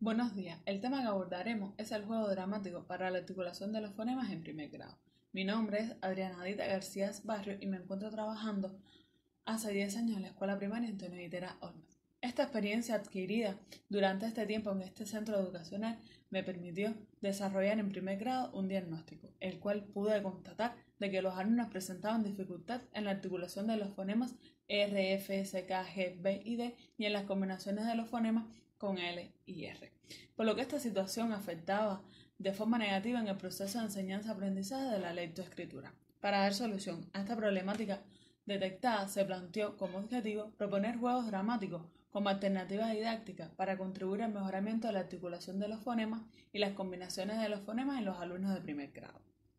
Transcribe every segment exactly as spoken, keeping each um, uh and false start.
Buenos días, el tema que abordaremos es el juego dramático para la articulación de los fonemas en primer grado. Mi nombre es Adrianadita García Barrio y me encuentro trabajando hace diez años en la escuela primaria Antonio Guitera Olmos. Esta experiencia adquirida durante este tiempo en este centro educacional me permitió desarrollar en primer grado un diagnóstico, el cual pude constatar de que los alumnos presentaban dificultad en la articulación de los fonemas R, F, S, K, G, B y D y en las combinaciones de los fonemas con L y R, por lo que esta situación afectaba de forma negativa en el proceso de enseñanza-aprendizaje de la lectoescritura. Para dar solución a esta problemática detectada, se planteó como objetivo proponer juegos dramáticos como alternativa didáctica para contribuir al mejoramiento de la articulación de los fonemas y las combinaciones de los fonemas en los alumnos de primer grado.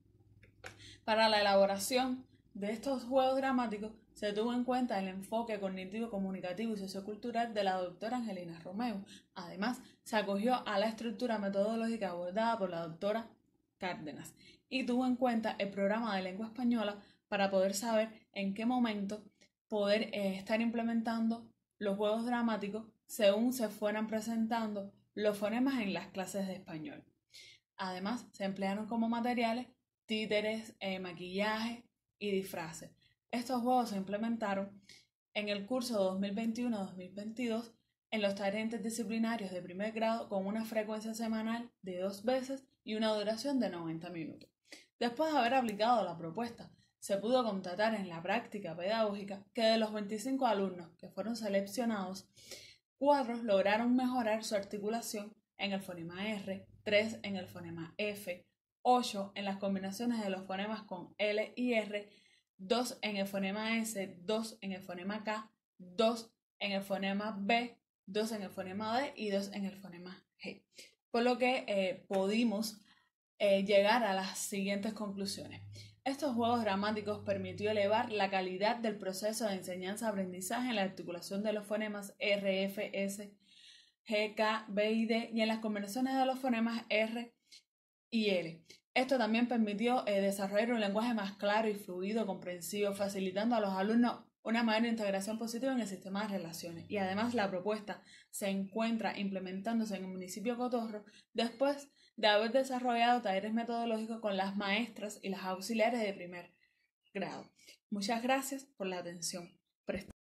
Para la elaboración de estos juegos dramáticos se tuvo en cuenta el enfoque cognitivo, comunicativo y sociocultural de la doctora Angelina Romeu. Además, se acogió a la estructura metodológica abordada por la doctora Cárdenas y tuvo en cuenta el programa de lengua española para poder saber en qué momento poder eh, estar implementando los juegos dramáticos según se fueran presentando los fonemas en las clases de español. Además, se emplearon como materiales títeres, eh, maquillaje y disfraces. Estos juegos se implementaron en el curso dos mil veintiuno dos mil veintidós en los talleres interdisciplinarios de primer grado con una frecuencia semanal de dos veces y una duración de noventa minutos. Después de haber aplicado la propuesta, se pudo constatar en la práctica pedagógica que de los veinticinco alumnos que fueron seleccionados, cuatro lograron mejorar su articulación en el fonema R, tres en el fonema F, ocho en las combinaciones de los fonemas con L y R, dos en el fonema S, dos en el fonema K, dos en el fonema B, dos en el fonema D y dos en el fonema G. Por lo que eh, pudimos eh, llegar a las siguientes conclusiones. Estos juegos dramáticos permitió elevar la calidad del proceso de enseñanza-aprendizaje en la articulación de los fonemas R, F, S, G, K, B y D y en las combinaciones de los fonemas R y L. Esto también permitió eh, desarrollar un lenguaje más claro y fluido, comprensivo, facilitando a los alumnos una mayor integración positiva en el sistema de relaciones. Y además la propuesta se encuentra implementándose en el municipio de Cotorro después de haber desarrollado talleres metodológicos con las maestras y las auxiliares de primer grado. Muchas gracias por la atención prestada.